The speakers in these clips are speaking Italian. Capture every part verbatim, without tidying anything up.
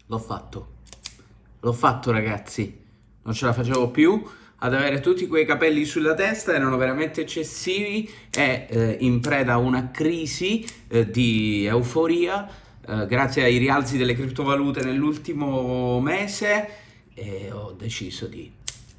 L'ho fatto, l'ho fatto ragazzi, non ce la facevo più ad avere tutti quei capelli sulla testa, erano veramente eccessivi e eh, in preda a una crisi eh, di euforia eh, grazie ai rialzi delle criptovalute nell'ultimo mese e ho deciso di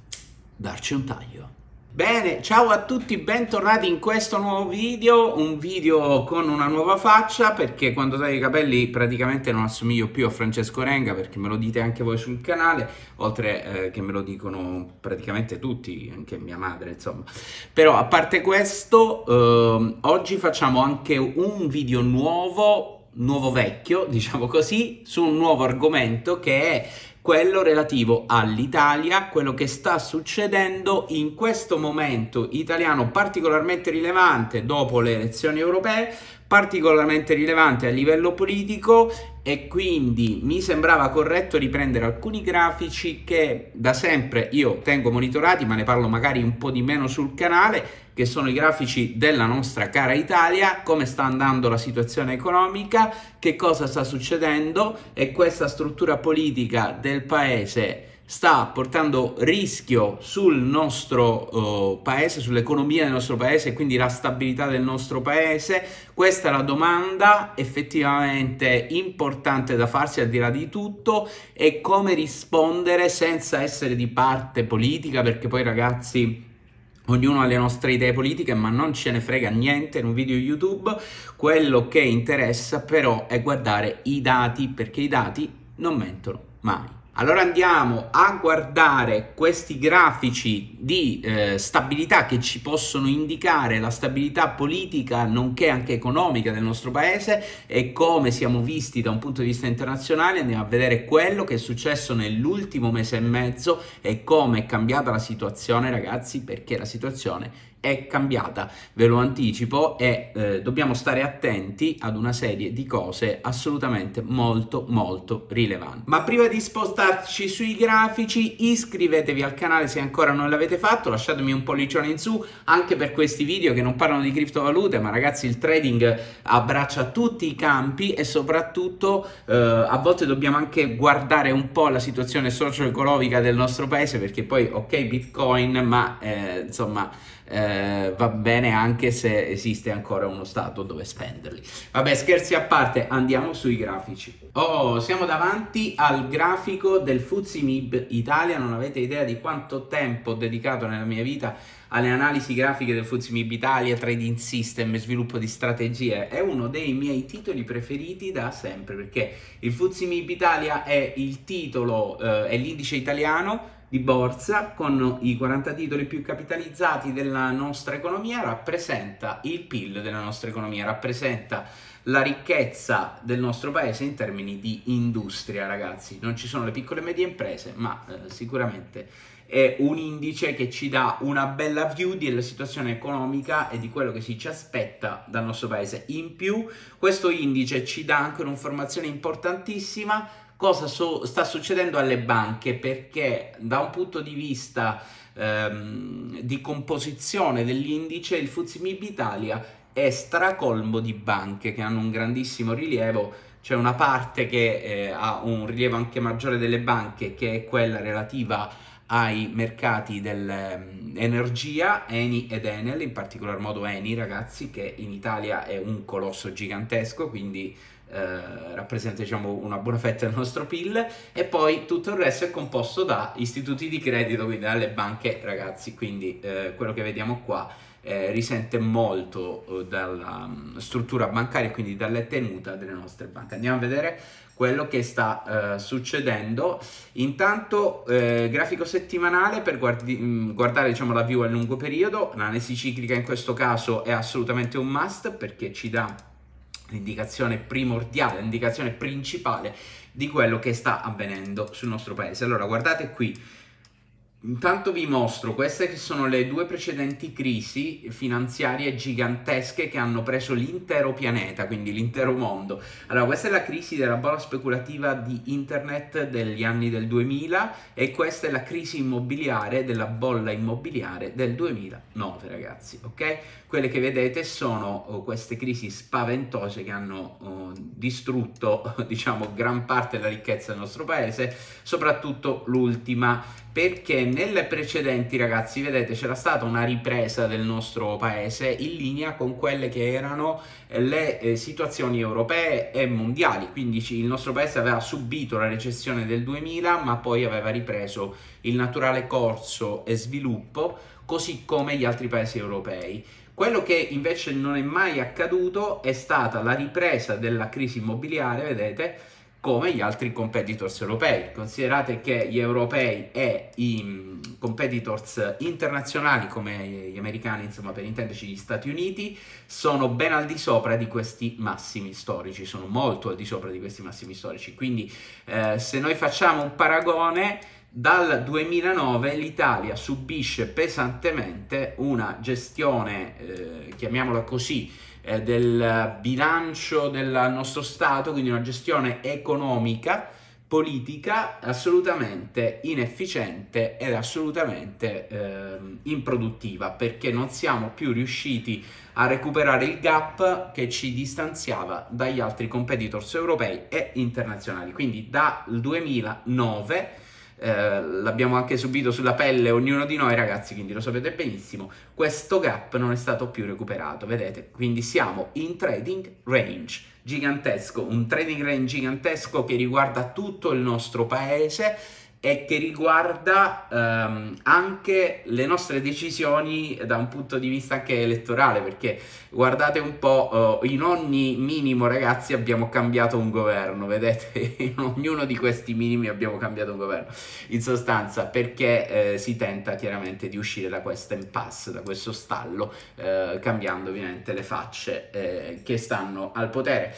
darci un taglio. Bene, ciao a tutti, bentornati in questo nuovo video, un video con una nuova faccia perché quando taglio i capelli praticamente non assomiglio più a Francesco Renga, perché me lo dite anche voi sul canale, oltre eh, che me lo dicono praticamente tutti, anche mia madre insomma. Però a parte questo, eh, oggi facciamo anche un video nuovo, nuovo vecchio, diciamo così, su un nuovo argomento che è quello relativo all'Italia, quello che sta succedendo in questo momento italiano particolarmente rilevante dopo le elezioni europee, particolarmente rilevante a livello politico, e quindi mi sembrava corretto riprendere alcuni grafici che da sempre io tengo monitorati, ma ne parlo magari un po' di meno sul canale, che sono i grafici della nostra cara Italia, come sta andando la situazione economica, che cosa sta succedendo, e questa struttura politica del paese sta portando rischio sul nostro uh, paese, sull'economia del nostro paese e quindi la stabilità del nostro paese. Questa è la domanda effettivamente importante da farsi, al di là di tutto, e come rispondere senza essere di parte politica, perché poi ragazzi ognuno ha le nostre idee politiche, ma non ce ne frega niente in un video YouTube. Quello che interessa però è guardare i dati, perché i dati non mentono mai. Allora andiamo a guardare questi grafici di eh, stabilità che ci possono indicare la stabilità politica nonché anche economica del nostro paese e come siamo visti da un punto di vista internazionale. Andiamo a vedere quello che è successo nell'ultimo mese e mezzo e come è cambiata la situazione, ragazzi, perché la situazione è cambiata, ve lo anticipo, e eh, dobbiamo stare attenti ad una serie di cose assolutamente molto molto rilevanti. Ma prima di spostarci sui grafici, iscrivetevi al canale se ancora non l'avete fatto, lasciatemi un pollicione in su anche per questi video che non parlano di criptovalute, ma ragazzi il trading abbraccia tutti i campi e soprattutto eh, a volte dobbiamo anche guardare un po' la situazione socio-economica del nostro paese, perché poi ok Bitcoin, ma eh, insomma Eh, va bene anche se esiste ancora uno stato dove spenderli. Vabbè, scherzi a parte, andiamo sui grafici. Oh, siamo davanti al grafico del F T S E M I B Italia. Non avete idea di quanto tempo ho dedicato nella mia vita alle analisi grafiche del F T S E M I B Italia, trading system e sviluppo di strategie. È uno dei miei titoli preferiti da sempre, perché il F T S E M I B Italia è il titolo, eh, è l'indice italiano di borsa con i quaranta titoli più capitalizzati della nostra economia, rappresenta il P I L della nostra economia, rappresenta la ricchezza del nostro paese in termini di industria, ragazzi. Non ci sono le piccole e medie imprese, ma eh, sicuramente è un indice che ci dà una bella view della situazione economica e di quello che si ci aspetta dal nostro paese. In più, questo indice ci dà anche un'informazione importantissima: cosa so, sta succedendo alle banche, perché da un punto di vista ehm, di composizione dell'indice il F T S E M I B Italia è stracolmo di banche che hanno un grandissimo rilievo. C'è una parte che eh, ha un rilievo anche maggiore delle banche, che è quella relativa ai mercati dell'energia, Eni ed Enel, in particolar modo Eni, ragazzi, che in Italia è un colosso gigantesco, quindi Eh, rappresenta, diciamo, una buona fetta del nostro P I L, e poi tutto il resto è composto da istituti di credito, quindi dalle banche, ragazzi. Quindi eh, quello che vediamo qua eh, risente molto eh, dalla um, struttura bancaria e quindi dalla tenuta delle nostre banche. Andiamo a vedere quello che sta eh, succedendo. Intanto eh, grafico settimanale per guardi, mh, guardare, diciamo, la view a lungo periodo. L'analisi ciclica in questo caso è assolutamente un must, perché ci dà l'indicazione primordiale, l'indicazione principale di quello che sta avvenendo sul nostro paese. Allora guardate qui, Intanto vi mostro queste che sono le due precedenti crisi finanziarie gigantesche che hanno preso l'intero pianeta, quindi l'intero mondo. Allora, questa è la crisi della bolla speculativa di internet degli anni del duemila e questa è la crisi immobiliare della bolla immobiliare del duemilanove, ragazzi, ok? Quelle che vedete sono oh, queste crisi spaventose che hanno oh, distrutto, diciamo, gran parte della ricchezza del nostro paese, soprattutto l'ultima, perché nelle precedenti, ragazzi, vedete, c'era stata una ripresa del nostro paese in linea con quelle che erano le eh, situazioni europee e mondiali, quindi il nostro paese aveva subito la recessione del duemila, ma poi aveva ripreso il naturale corso e sviluppo, così come gli altri paesi europei. Quello che invece non è mai accaduto è stata la ripresa della crisi immobiliare, vedete, come gli altri competitors europei. Considerate che gli europei e i competitors internazionali, come gli americani, insomma, per intenderci gli Stati Uniti, sono ben al di sopra di questi massimi storici, sono molto al di sopra di questi massimi storici. Quindi eh, se noi facciamo un paragone, dal duemilanove l'Italia subisce pesantemente una gestione, eh, chiamiamola così, eh, del bilancio del nostro Stato, quindi una gestione economica, politica assolutamente inefficiente ed assolutamente eh, improduttiva, perché non siamo più riusciti a recuperare il gap che ci distanziava dagli altri competitors europei e internazionali. Quindi dal duemilanove Eh, l'abbiamo anche subito sulla pelle ognuno di noi, ragazzi, quindi lo sapete benissimo, questo gap non è stato più recuperato, vedete? Quindi siamo in trading range gigantesco, un trading range gigantesco che riguarda tutto il nostro paese e che riguarda ehm, anche le nostre decisioni da un punto di vista anche elettorale, perché guardate un po', eh, in ogni minimo, ragazzi, abbiamo cambiato un governo, vedete? In ognuno di questi minimi abbiamo cambiato un governo, in sostanza, perché eh, si tenta chiaramente di uscire da questo impasse, da questo stallo, eh, cambiando ovviamente le facce eh, che stanno al potere.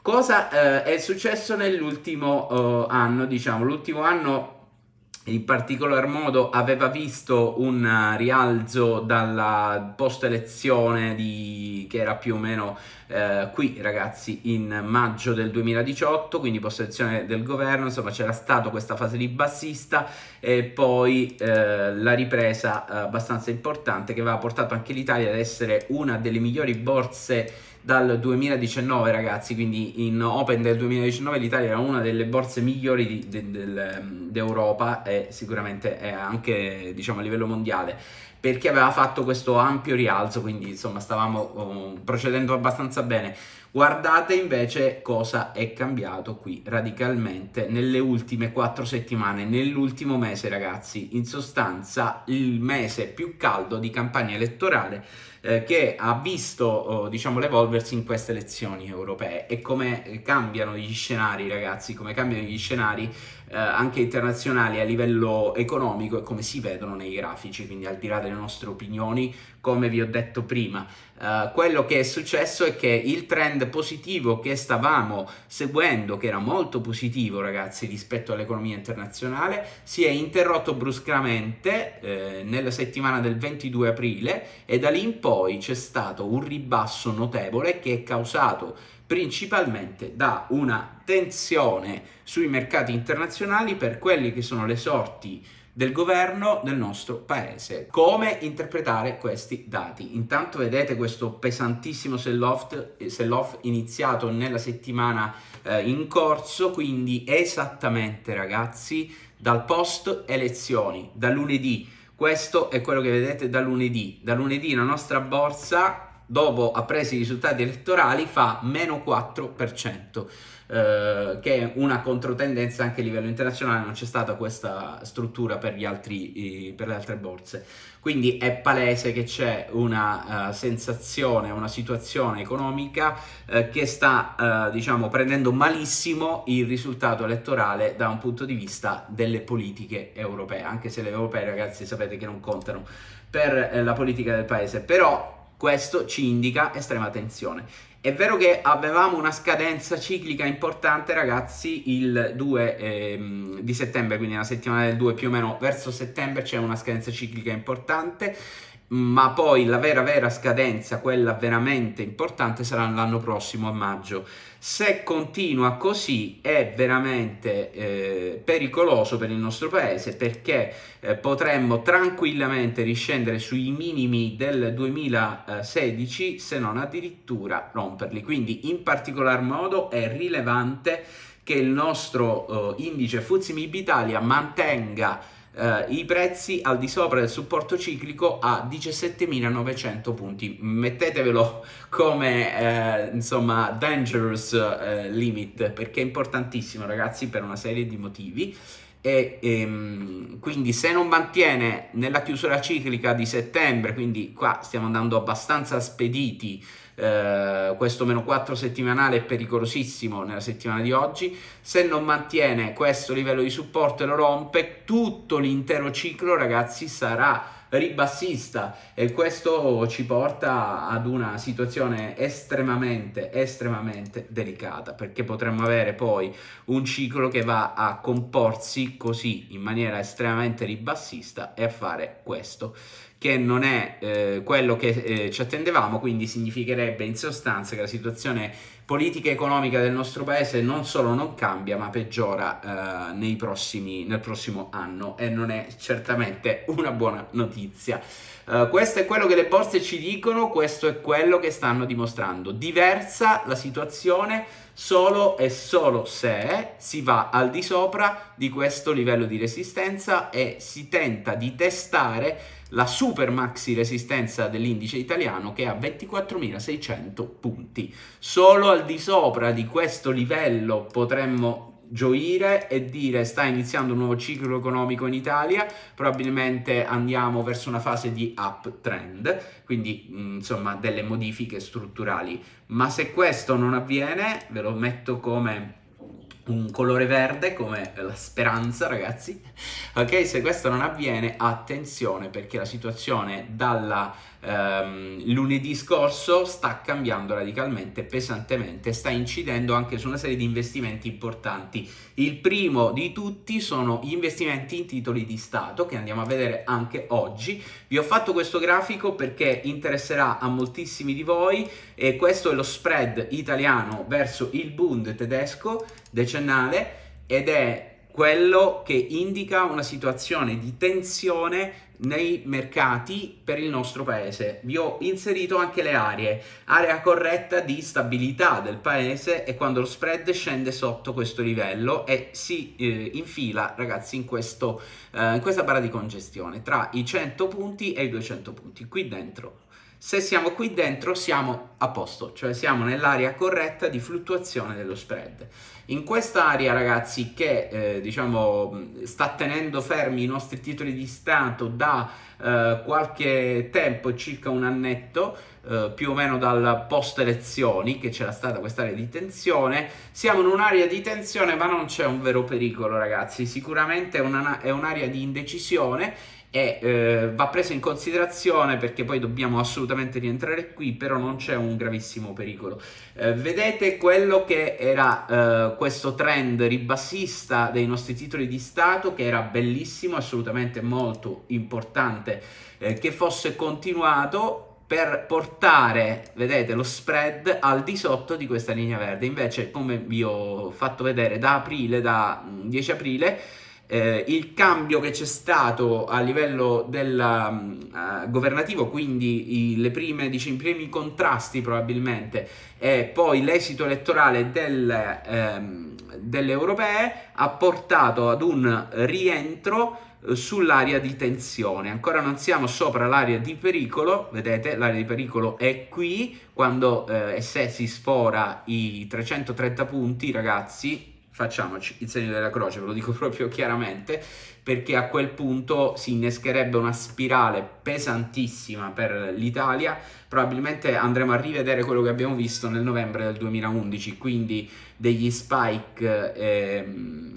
Cosa eh, è successo nell'ultimo eh, anno? Diciamo, l'ultimo anno in particolar modo aveva visto un rialzo dalla post-elezione di, che era più o meno eh, qui, ragazzi, in maggio del duemiladiciotto, quindi post-elezione del governo, insomma c'era stata questa fase di bassista e poi eh, la ripresa eh, abbastanza importante che aveva portato anche l'Italia ad essere una delle migliori borse dal duemiladiciannove, ragazzi, quindi in Open del duemiladiciannove l'Italia era una delle borse migliori di, de, de, d'Europa e sicuramente è anche, diciamo, a livello mondiale, perché aveva fatto questo ampio rialzo, quindi insomma stavamo uh, procedendo abbastanza bene. Guardate invece cosa è cambiato qui radicalmente nelle ultime quattro settimane, nell'ultimo mese, ragazzi, in sostanza il mese più caldo di campagna elettorale eh, che ha visto, oh, diciamo, l'evolversi in queste elezioni europee e come cambiano gli scenari, ragazzi, come cambiano gli scenari eh, anche internazionali a livello economico e come si vedono nei grafici, quindi al di là delle nostre opinioni, come vi ho detto prima. Uh, quello che è successo è che il trend positivo che stavamo seguendo, che era molto positivo, ragazzi, rispetto all'economia internazionale, si è interrotto bruscamente eh, nella settimana del ventidue aprile e da lì in poi c'è stato un ribasso notevole che è causato principalmente da una tensione sui mercati internazionali per quelle che sono le sorti del governo del nostro paese. Come interpretare questi dati? Intanto vedete questo pesantissimo sell-off, sell-off iniziato nella settimana eh, in corso, quindi esattamente, ragazzi, dal post elezioni, da lunedì. Questo è quello che vedete da lunedì. Da lunedì la nostra borsa, dopo ha preso i risultati elettorali, fa meno quattro per cento. Uh, che è una controtendenza anche a livello internazionale, non c'è stata questa struttura per, gli altri, per le altre borse, quindi è palese che c'è una uh, sensazione, una situazione economica uh, che sta uh, diciamo prendendo malissimo il risultato elettorale da un punto di vista delle politiche europee, anche se le europee, ragazzi, sapete che non contano per eh, la politica del paese, però questo ci indica estrema tensione. È vero che avevamo una scadenza ciclica importante, ragazzi, il due ehm, di settembre, quindi la settimana del due più o meno verso settembre c'è una scadenza ciclica importante, ma poi la vera vera scadenza, quella veramente importante, sarà l'anno prossimo a maggio. Se continua così è veramente eh, pericoloso per il nostro paese, perché eh, potremmo tranquillamente riscendere sui minimi del duemilasedici, se non addirittura romperli. Quindi in particolar modo è rilevante che il nostro eh, indice F T S E M I B Italia mantenga Uh, i prezzi al di sopra del supporto ciclico a diciassetteminanovecento punti. Mettetevelo come uh, insomma dangerous uh, limit, perché è importantissimo, ragazzi, per una serie di motivi. E ehm, quindi se non mantiene nella chiusura ciclica di settembre, quindi qua stiamo andando abbastanza spediti, eh, questo meno quattro settimanale è pericolosissimo nella settimana di oggi. Se non mantiene questo livello di supporto e lo rompe, tutto l'intero ciclo, ragazzi, sarà ribassista, e questo ci porta ad una situazione estremamente estremamente delicata, perché potremmo avere poi un ciclo che va a comporsi così in maniera estremamente ribassista e a fare questo, che non è eh, quello che eh, ci attendevamo. Quindi significherebbe in sostanza che la situazione politica e economica del nostro paese non solo non cambia, ma peggiora eh, nei prossimi, nel prossimo anno, e non è certamente una buona notizia. Uh, questo è quello che le borse ci dicono, questo è quello che stanno dimostrando. Diversa la situazione solo e solo se si va al di sopra di questo livello di resistenza e si tenta di testare la super maxi resistenza dell'indice italiano, che è a ventiquattromilaseicento punti. Solo al di sopra di questo livello potremmo gioire e dire sta iniziando un nuovo ciclo economico in Italia, probabilmente andiamo verso una fase di uptrend, quindi insomma delle modifiche strutturali. Ma se questo non avviene, ve lo metto come un colore verde, come la speranza, ragazzi, ok? Se questo non avviene, attenzione, perché la situazione dalla ehm, lunedì scorso sta cambiando radicalmente, pesantemente, sta incidendo anche su una serie di investimenti importanti. Il primo di tutti sono gli investimenti in titoli di Stato, che andiamo a vedere anche oggi. Vi ho fatto questo grafico perché interesserà a moltissimi di voi, e questo è lo spread italiano verso il Bund tedesco decennale, ed è quello che indica una situazione di tensione nei mercati per il nostro paese. Vi ho inserito anche le aree, area corretta di stabilità del paese, e quando lo spread scende sotto questo livello e si eh, infila, ragazzi, in, questo, eh, in questa barra di congestione tra i cento punti e i duecento punti, qui dentro. Se siamo qui dentro siamo a posto, cioè siamo nell'area corretta di fluttuazione dello spread. In quest'area, ragazzi, che eh, diciamo sta tenendo fermi i nostri titoli di Stato da eh, qualche tempo, circa un annetto, eh, più o meno dal post elezioni che c'era stata quest'area di tensione, siamo in un'area di tensione ma non c'è un vero pericolo, ragazzi. Sicuramente è una, è un'area di indecisione, e eh, va presa in considerazione, perché poi dobbiamo assolutamente rientrare qui, però non c'è un gravissimo pericolo. Eh, vedete quello che era eh, questo trend ribassista dei nostri titoli di Stato, che era bellissimo, assolutamente molto importante eh, che fosse continuato, per portare, vedete, lo spread al di sotto di questa linea verde. Invece, come vi ho fatto vedere, da aprile, da dieci aprile, Eh, il cambio che c'è stato a livello del uh, governativo, quindi i, le prime, diciamo, i primi contrasti probabilmente, e poi l'esito elettorale del, ehm, delle europee, ha portato ad un rientro sull'area di tensione. Ancora non siamo sopra l'area di pericolo, vedete, l'area di pericolo è qui, quando eh, se si sfora i trecentotrenta punti, ragazzi, facciamoci il segno della croce, ve lo dico proprio chiaramente, perché a quel punto si innescherebbe una spirale pesantissima per l'Italia. Probabilmente andremo a rivedere quello che abbiamo visto nel novembre del duemilaundici, quindi degli spike eh,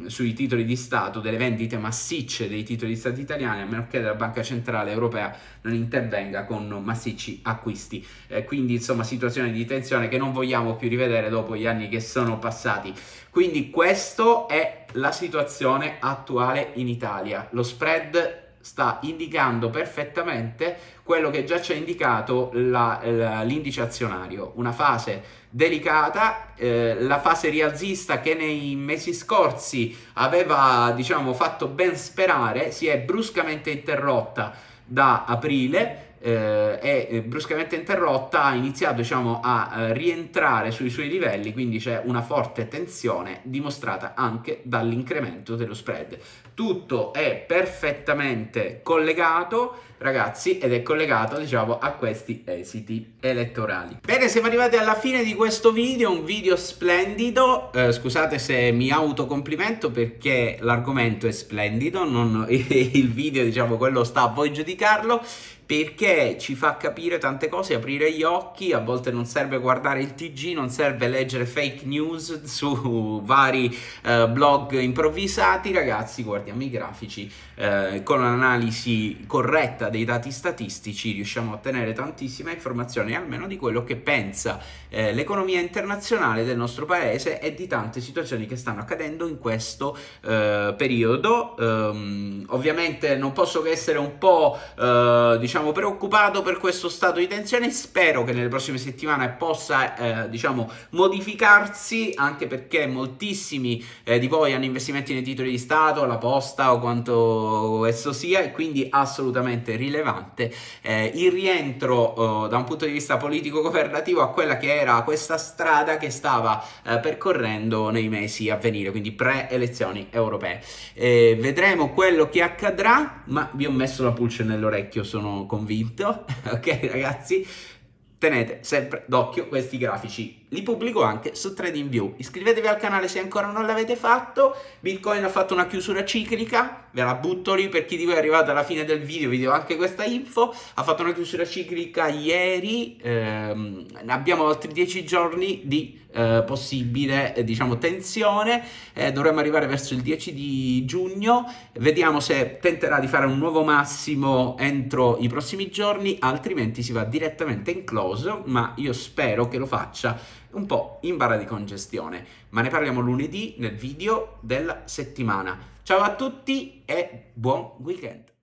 sui titoli di Stato, delle vendite massicce dei titoli di Stato italiani, a meno che la Banca Centrale Europea non intervenga con massicci acquisti. Eh, quindi insomma situazione di tensione che non vogliamo più rivedere dopo gli anni che sono passati. Quindi questa è la situazione attuale in Italia. Lo spread sta indicando perfettamente quello che già ci ha indicato l'indice azionario, una fase delicata, eh, la fase rialzista che nei mesi scorsi aveva, diciamo, fatto ben sperare, si è bruscamente interrotta da aprile. Eh, è bruscamente interrotta, ha iniziato, diciamo, a eh, rientrare sui suoi livelli, quindi c'è una forte tensione dimostrata anche dall'incremento dello spread. Tutto è perfettamente collegato, ragazzi, ed è collegato, diciamo, a questi esiti elettorali. Bene, siamo arrivati alla fine di questo video, un video splendido. Eh, scusate se mi autocomplimento perché l'argomento è splendido, non il video, diciamo, quello sta a voi giudicarlo, perché ci fa capire tante cose, aprire gli occhi. A volte non serve guardare il T G, non serve leggere fake news su vari eh, blog improvvisati, ragazzi, guardiamo i grafici, eh, con un'analisi corretta dei dati statistici riusciamo a ottenere tantissime informazioni, almeno di quello che pensa eh, l'economia internazionale del nostro paese e di tante situazioni che stanno accadendo in questo eh, periodo. Um, ovviamente non posso che essere un po' eh, diciamo preoccupato per questo stato di tensione. Spero che nelle prossime settimane possa eh, diciamo modificarsi, anche perché moltissimi eh, di voi hanno investimenti nei titoli di Stato, la Posta o quanto esso sia, e quindi assolutamente rilevante eh, il rientro eh, da un punto di vista politico-governativo a quella che era questa strada che stava eh, percorrendo nei mesi a venire, quindi pre-elezioni europee. Eh, vedremo quello che accadrà, ma vi ho messo la pulce nell'orecchio, sono convinto. Ok ragazzi, tenete sempre d'occhio questi grafici, li pubblico anche su TradingView. Iscrivetevi al canale se ancora non l'avete fatto. Bitcoin ha fatto una chiusura ciclica, ve la butto lì per chi di voi è arrivato alla fine del video, vi do anche questa info. Ha fatto una chiusura ciclica ieri, ehm, abbiamo altri dieci giorni di eh, possibile eh, diciamo tensione, eh, dovremmo arrivare verso il dieci di giugno, vediamo se tenterà di fare un nuovo massimo entro i prossimi giorni, altrimenti si va direttamente in close, ma io spero che lo faccia un po' in barra di congestione. Ma ne parliamo lunedì nel video della settimana. Ciao a tutti e buon weekend!